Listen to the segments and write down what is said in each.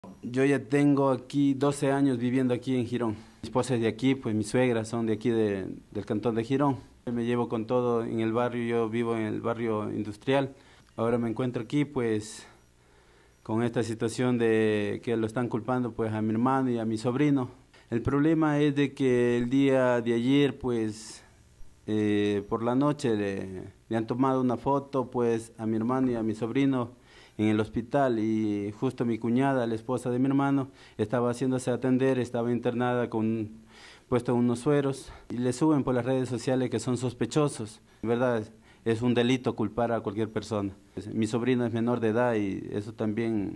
Yo ya tengo aquí 12 años viviendo aquí en Girón. Mi esposa es de aquí, pues mis suegras son de aquí del cantón de Girón. Me llevo con todo en el barrio, yo vivo en el barrio industrial. Ahora me encuentro aquí pues con esta situación de que lo están culpando pues a mi hermano y a mi sobrino. El problema es de que el día de ayer pues por la noche le han tomado una foto pues a mi hermano y a mi sobrino en el hospital y justo mi cuñada, la esposa de mi hermano, estaba haciéndose atender, estaba internada con puesto unos sueros y le suben por las redes sociales que son sospechosos. En verdad es un delito culpar a cualquier persona. Mi sobrino es menor de edad y eso también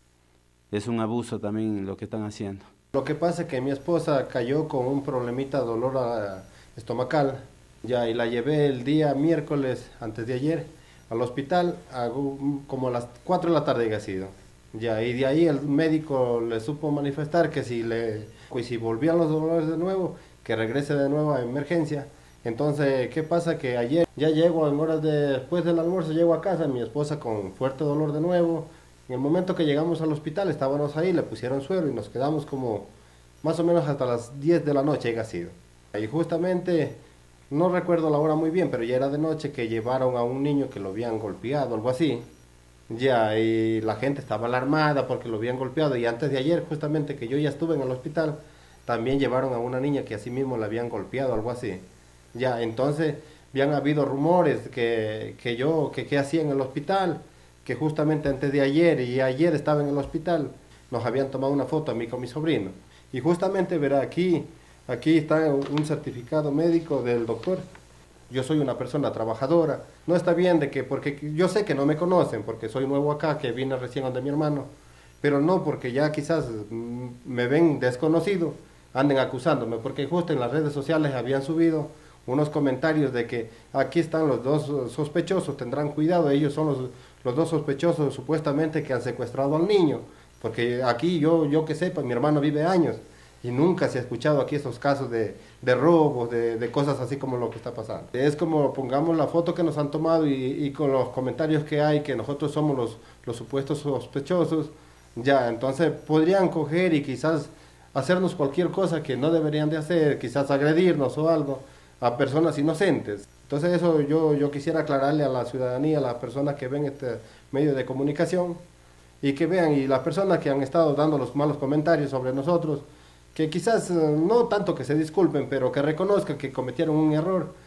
es un abuso también lo que están haciendo. Lo que pasa es que mi esposa cayó con un problemita de dolor estomacal, ya, y la llevé el día miércoles, antes de ayer, al hospital, como a las 4 de la tarde que ha sido. Ya, y de ahí el médico le supo manifestar que si volvían los dolores de nuevo, que regrese de nuevo a emergencia. Entonces, ¿qué pasa? Que ayer ya llego en horas después del almuerzo, llego a casa, mi esposa con fuerte dolor de nuevo. En el momento que llegamos al hospital, estábamos ahí, le pusieron suero y nos quedamos como más o menos hasta las 10 de la noche, ha sido. Y justamente, no recuerdo la hora muy bien, pero ya era de noche que llevaron a un niño que lo habían golpeado, algo así. Ya, y la gente estaba alarmada porque lo habían golpeado. Y antes de ayer, justamente que yo ya estuve en el hospital, también llevaron a una niña que así mismo la habían golpeado, algo así. Ya, entonces, habían habido rumores que hacía en el hospital, que justamente antes de ayer y ayer estaba en el hospital, nos habían tomado una foto a mí con mi sobrino. Y justamente, verá, aquí está un certificado médico del doctor. Yo soy una persona trabajadora. No está bien de que, porque yo sé que no me conocen, porque soy nuevo acá, que vine recién donde mi hermano, pero no porque ya quizás me ven desconocido, anden acusándome, porque justo en las redes sociales habían subido unos comentarios de que aquí están los dos sospechosos, tendrán cuidado, ellos son los dos sospechosos supuestamente que han secuestrado al niño, porque aquí yo que sepa, mi hermano vive años y nunca se ha escuchado aquí esos casos de robos, de cosas así como lo que está pasando. Es como pongamos la foto que nos han tomado y con los comentarios que hay, que nosotros somos los supuestos sospechosos, ya, entonces podrían coger y quizás hacernos cualquier cosa que no deberían de hacer, quizás agredirnos o algo a personas inocentes. Entonces eso yo quisiera aclararle a la ciudadanía, a las personas que ven este medio de comunicación y que vean, y las personas que han estado dando los malos comentarios sobre nosotros, que quizás no tanto que se disculpen, pero que reconozcan que cometieron un error